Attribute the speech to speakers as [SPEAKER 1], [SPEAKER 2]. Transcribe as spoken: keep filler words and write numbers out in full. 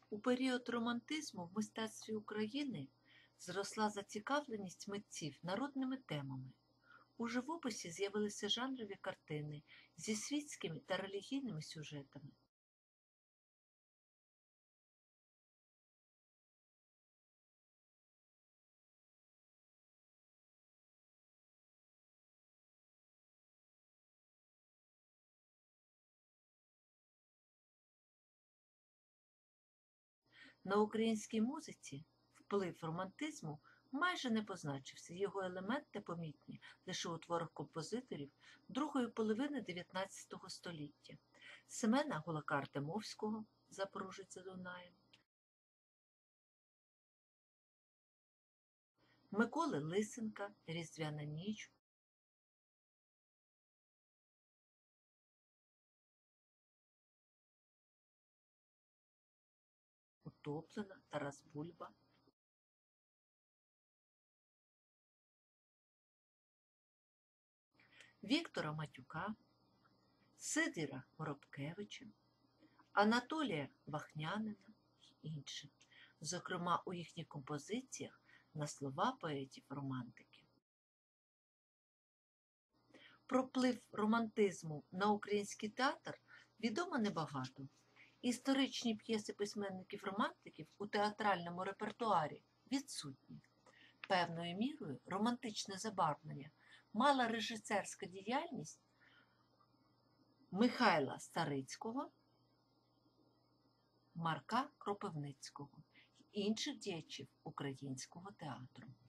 [SPEAKER 1] У період романтизму в мистецтві України зросла зацікавленість митців народними темами. У живописі з'явилися жанрові картини зі світськими та релігійними сюжетами. На українській музиці вплив романтизму майже не позначився, його елементи помітні лише у творах композиторів другої половини дев'ятнадцятого століття – Семена Гулака Артемовського «Запорожець за Дунаєм», Миколи Лисенка «Різдвяна ніч», Утоплена Тарас Бульба, Віктора Матюка, Сидора Горобкевича, Анатолія Вахнянина й інші, зокрема у їхніх композиціях на слова поетів-романтиків. Про вплив романтизму на український театр відомо небагато. Історичні п'єси письменників-романтиків у театральному репертуарі відсутні. Певною мірою романтичне забарвлення мала режисерська діяльність Михайла Старицького, Марка Кропивницького й інших діячів українського театру.